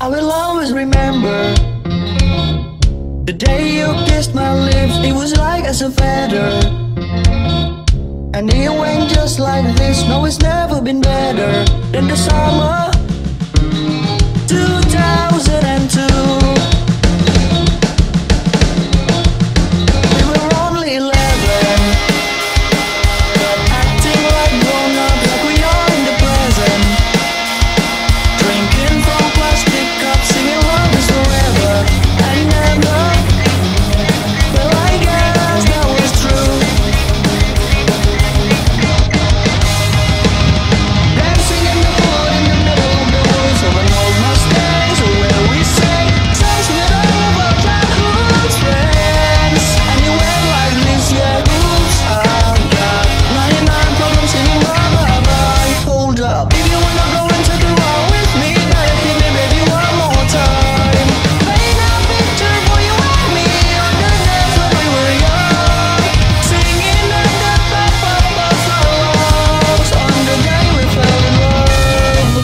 I will always remember the day you kissed my lips. It was like as a feather, and it went just like this. No, it's never been better than the summer 2002. We were only 11, but acting like grown up, like we are in the present. Drinking from plastic cups, singing love is forever and never. Well, I guess that was true. Dancing in the wood in the middle of the woods of an old Mustang, so where we sang songs with all of our childhood friends. And it went like this, yeah. Oops, I've got 99 problems singing bye bye bye. Hold up, if you wanna go into the wrong with me, gotta hit me baby one more time. Paint a picture for you and me on the dance when we were young, singing under the top of our lungs on the day we fell in love.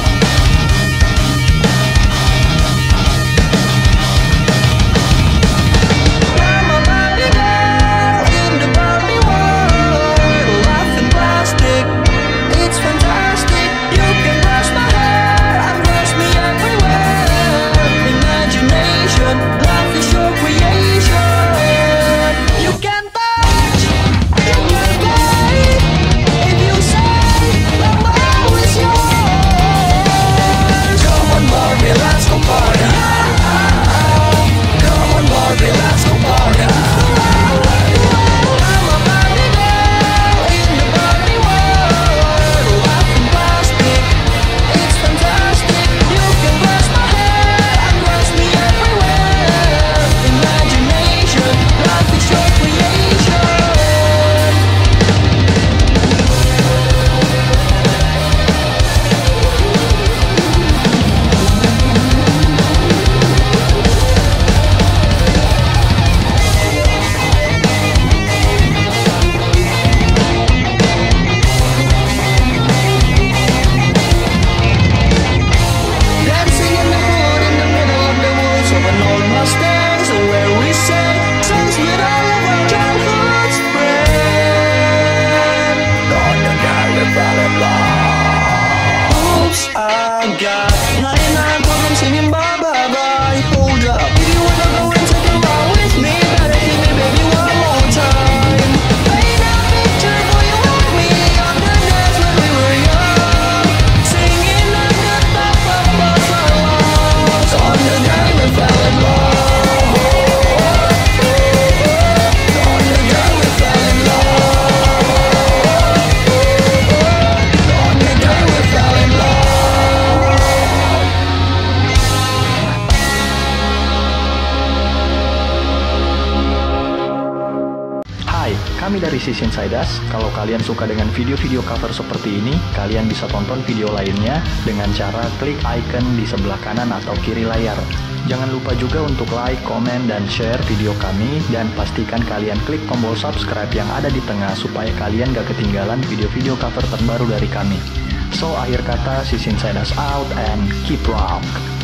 I'm a Barbie girl in the Barbie world, laughing plastic. It's fantastic. You can brush my hair and brush me everywhere. Imagination, life is your creation. You can touch, you can play. If you say love is yours. Come on, Barbie, let's go party. Come on, Barbie, let's go party. I'm a Barbie girl in the Barbie world, laughing plastic. It's fantastic. You can brush my hair and brush me everywhere. Imagination, life is your creation. Dancing in the wood in the middle of the woods of an old Mustang, so where we sang songs with all of our childhood friends. On the day we fell in love. Oops, I got 99 problems singing bye bye bye. Hold up, if you wanna go and take a ride with me, better hit me baby one more time. Paint a picture for you and me on the dance when we were young, singing under the top of our lungs on the day we fell in love. On the day we fell in love. On the day we fell in love. Hai, kami dari Sisi Insiders. Kalau kalian suka dengan video-video cover seperti ini, kalian bisa tonton video lainnya dengan cara klik icon di sebelah kanan atau kiri layar. Jangan lupa juga untuk like, komen, dan share video kami, dan pastikan kalian klik tombol subscribe yang ada di tengah supaya kalian gak ketinggalan video-video cover terbaru dari kami. So, akhir kata, Sisi Insiders out and keep rock!